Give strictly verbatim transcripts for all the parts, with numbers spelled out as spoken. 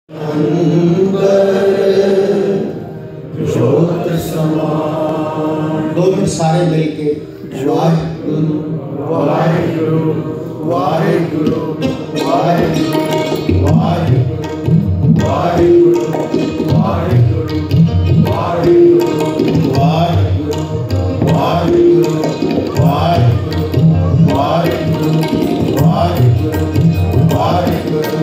दो मिनट सारे मिलके वाहिगुरु वाहिगुरु वाहिगुरु वाहिगुरु वाहिगुरु वाहिगुरु वाहिगुरु वाहिगुरु वाहिगुरु वाहिगुरु वाहिगुरु वाहिगुरु वाहिगुरु वाहिगुरु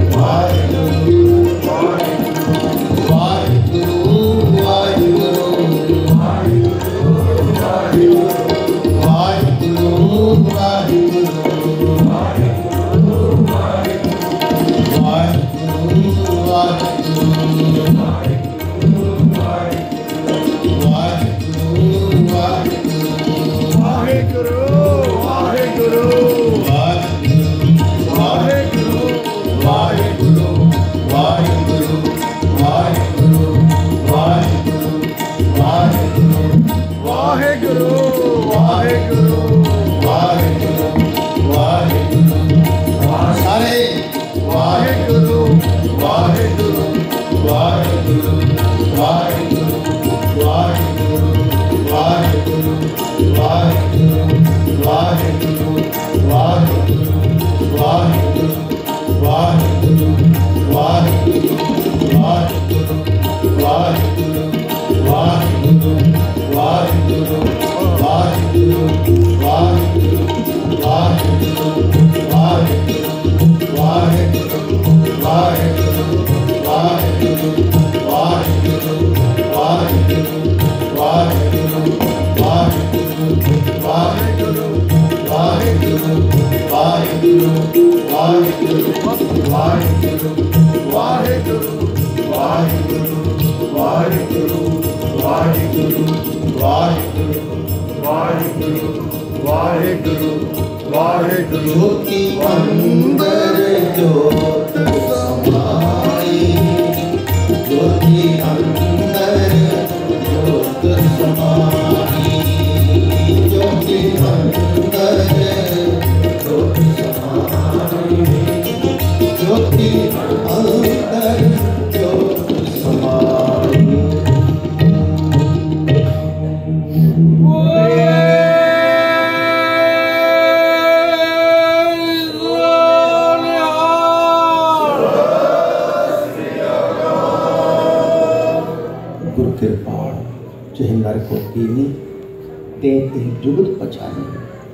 जुगत पछाने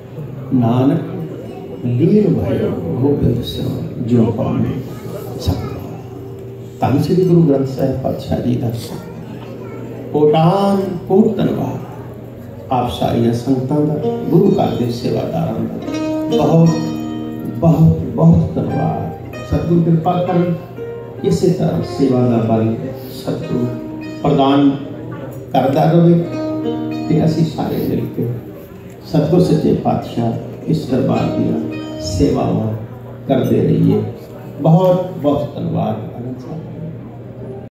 नानक लीन भयो गोबिंद सिंह जो पाने सकता। धन श्री गुरु ग्रंथ साहिब पातशाह जी का कोटान कोट धन्यवाद आप सारिया संगतां दा, गुरु घर दे सेवादारां दा बहुत बहुत बहुत धन्यवाद। सतगुरु कृपा कर इसे तरह सेवा का बल सतगुरु प्रदान करता रहे ते असीं सारे मिलकर सतगुर सच्चे पातशाह इस दरबार दियां सेवावां करते रहिए। बहुत बहुत धन्यवाद।